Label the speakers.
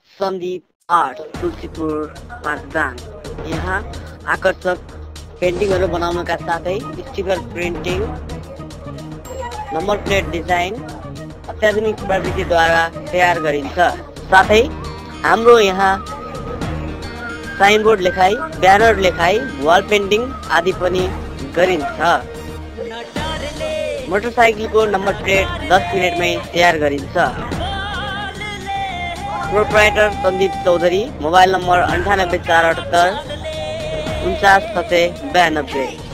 Speaker 1: Sandeep art Tulsipur पाँचदाङ। यहाँ आकर्षक पेन्टिङहरू बनाउनका साथै sticker printing, number plate design अत्याधुनिक प्रविधिद्वारा तयार गरिन्छ। साथै हाम्रो यहाँ साइनबोर्ड लेखाइ, ब्यानर लेखाइ, वाल पेन्टिङ आदि पनि गरिन्छ। मोटरसाइकलको नम्बर प्लेट 10 मिनेटमै तयार गरिन्छ। Proprietor Sandeep Chaudhary, mobile number 98 478 49 692।